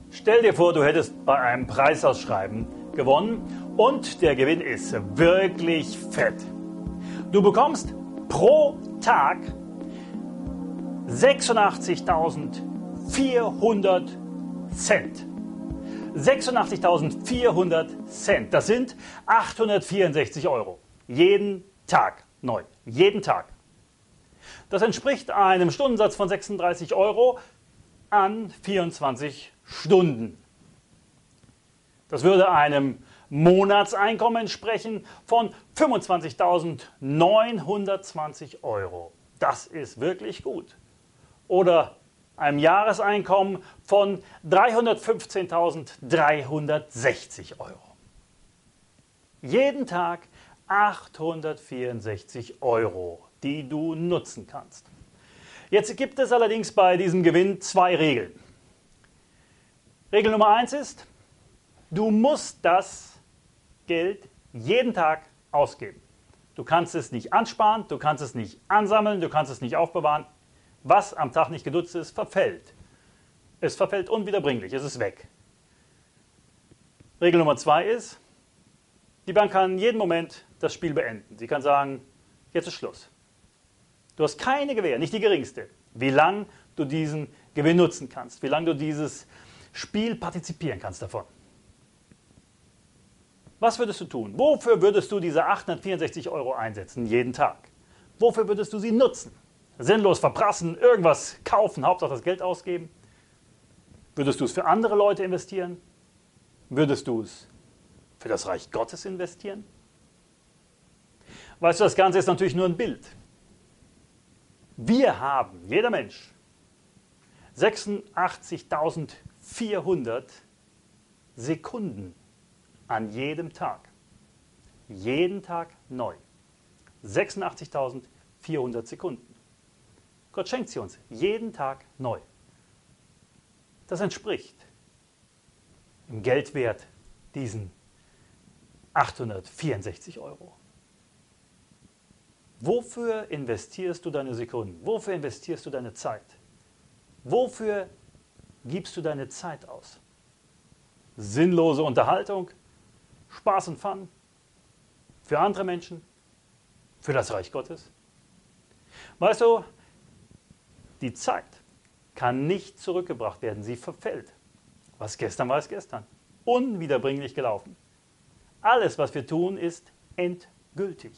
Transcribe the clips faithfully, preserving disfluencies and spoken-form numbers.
Stell dir vor, du hättest bei einem Preisausschreiben gewonnen und der Gewinn ist wirklich fett. Du bekommst pro Tag sechsundachtzigtausendvierhundert Cent. sechsundachtzigtausendvierhundert Cent, das sind achthundertvierundsechzig Euro. Jeden Tag neu. Jeden Tag. Das entspricht einem Stundensatz von sechsunddreißig Euro an vierundzwanzig Stunden. Das würde einem Monatseinkommen entsprechen von fünfundzwanzigtausendneunhundertzwanzig Euro. Das ist wirklich gut. Oder einem Jahreseinkommen von dreihundertfünfzehntausenddreihundertsechzig Euro. Jeden Tag achthundertvierundsechzig Euro, die du nutzen kannst. Jetzt gibt es allerdings bei diesem Gewinn zwei Regeln. Regel Nummer eins ist, du musst das Geld jeden Tag ausgeben. Du kannst es nicht ansparen, du kannst es nicht ansammeln, du kannst es nicht aufbewahren. Was am Tag nicht genutzt ist, verfällt. Es verfällt unwiederbringlich, es ist weg. Regel Nummer zwei ist, die Bank kann jeden Moment das Spiel beenden. Sie kann sagen, jetzt ist Schluss. Du hast keine Gewähr, nicht die geringste, wie lange du diesen Gewinn nutzen kannst, wie lange du dieses Spiel partizipieren kannst davon. Was würdest du tun? Wofür würdest du diese achthundertvierundsechzig Euro einsetzen, jeden Tag? Wofür würdest du sie nutzen? Sinnlos verprassen, irgendwas kaufen, Hauptsache das Geld ausgeben? Würdest du es für andere Leute investieren? Würdest du es für das Reich Gottes investieren? Weißt du, das Ganze ist natürlich nur ein Bild. Wir haben, jeder Mensch, sechsundachtzigtausendvierhundert Sekunden an jedem Tag. Jeden Tag neu. sechsundachtzigtausendvierhundert Sekunden. Gott schenkt sie uns jeden Tag neu. Das entspricht im Geldwert diesen achthundertvierundsechzig Euro. Wofür investierst du deine Sekunden? Wofür investierst du deine Zeit? Wofür gibst du deine Zeit aus? Sinnlose Unterhaltung? Spaß und Fun? Für andere Menschen? Für das Reich Gottes? Weißt du, die Zeit kann nicht zurückgebracht werden, sie verfällt. Was gestern war, ist gestern. Unwiederbringlich gelaufen. Alles, was wir tun, ist endgültig.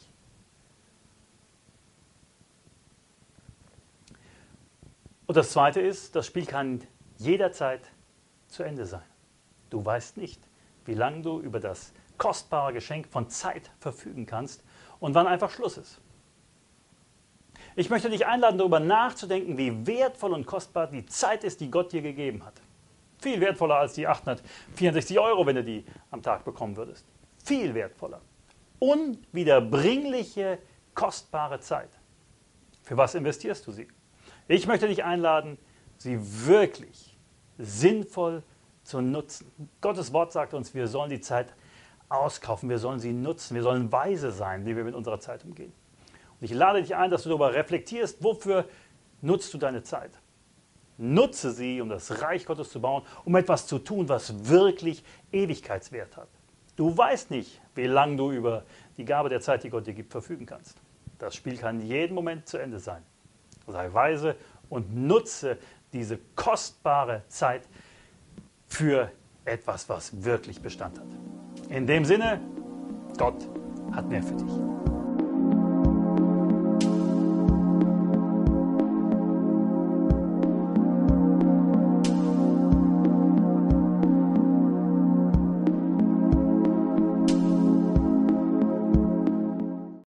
Und das Zweite ist, das Spiel kann jederzeit zu Ende sein. Du weißt nicht, wie lange du über das kostbare Geschenk von Zeit verfügen kannst und wann einfach Schluss ist. Ich möchte dich einladen, darüber nachzudenken, wie wertvoll und kostbar die Zeit ist, die Gott dir gegeben hat. Viel wertvoller als die achthundertvierundsechzig Euro, wenn du die am Tag bekommen würdest. Viel wertvoller. Unwiederbringliche, kostbare Zeit. Für was investierst du sie? Ich möchte dich einladen, sie wirklich sinnvoll zu nutzen. Gottes Wort sagt uns, wir sollen die Zeit auskaufen, wir sollen sie nutzen, wir sollen weise sein, wie wir mit unserer Zeit umgehen. Und ich lade dich ein, dass du darüber reflektierst, wofür nutzt du deine Zeit? Nutze sie, um das Reich Gottes zu bauen, um etwas zu tun, was wirklich Ewigkeitswert hat. Du weißt nicht, wie lange du über die Gabe der Zeit, die Gott dir gibt, verfügen kannst. Das Spiel kann jeden Moment zu Ende sein. Sei weise und nutze diese kostbare Zeit für etwas, was wirklich Bestand hat. In dem Sinne, Gott hat mehr für dich.